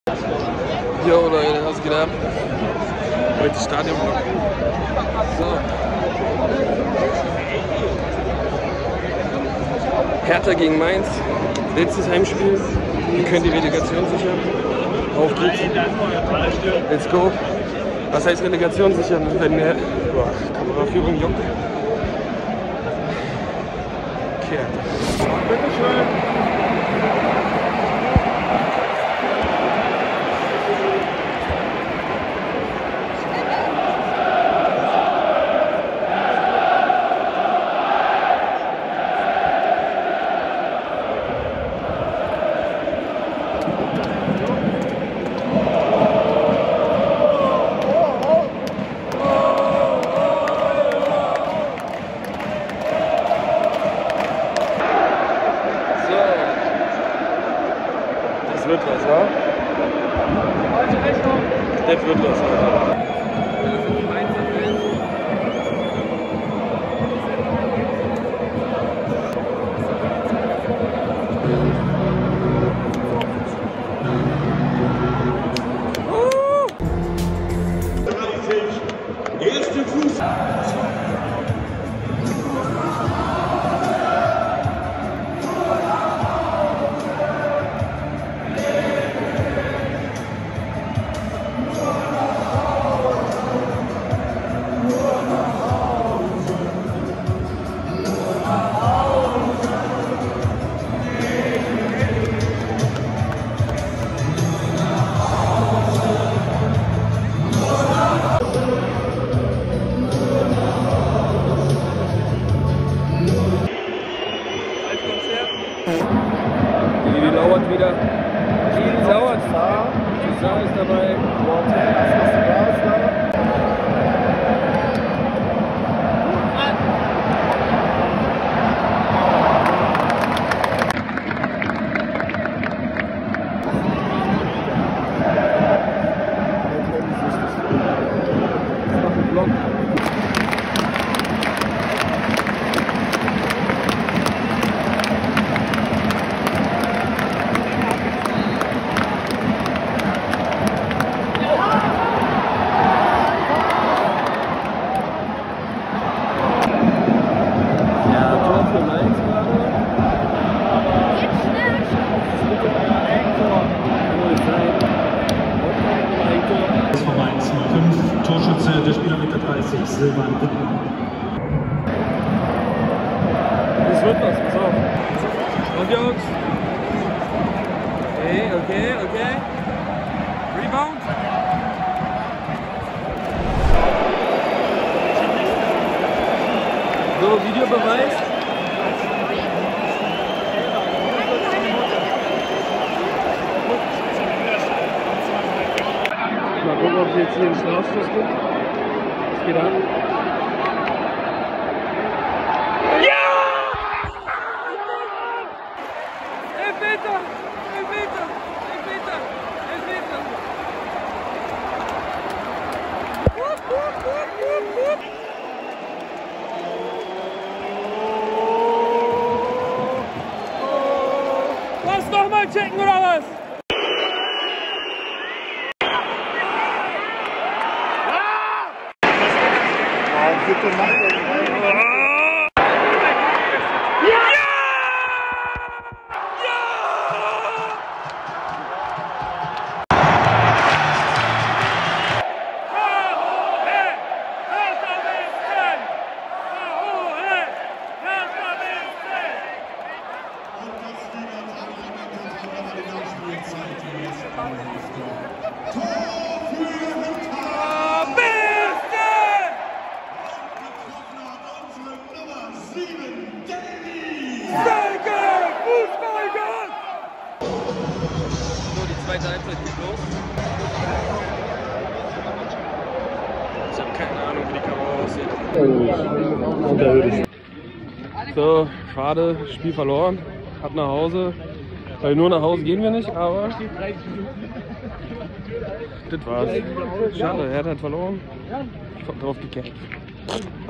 Jo Leute, was geht ab? Heute Stadionblock. So. Hertha gegen Mainz. Letztes Heimspiel. Ihr könnt die Relegation sichern. Auf geht's. Let's go. Was heißt Relegation sichern? Wenn der Kameraführung juckt. Okay. Bitteschön. Das wird was, wa? Das wird was, Alter. Erste Fuß. Die lauert wieder. Die lauert. Cesar ist dabei. Torschütze, der Spieler mit der 30, Silvan Wittmann. Das wird was, pass auf. Und Jungs. Okay. Rebound. So, Videobeweis. Mal gucken, ob es jetzt hier einen Strafstoß gibt. Was geht an? Ja! Elfmeter! Was, nochmal checken oder was? Bitte mach So, die zweite Halbzeit geht los. Ich habe keine Ahnung, wie die Kamera aussieht. So, schade, Spiel verloren. Ab nach Hause. Weil nur nach Hause gehen wir nicht, aber das war's. Schade, er hat verloren. Ich hab drauf gekämpft.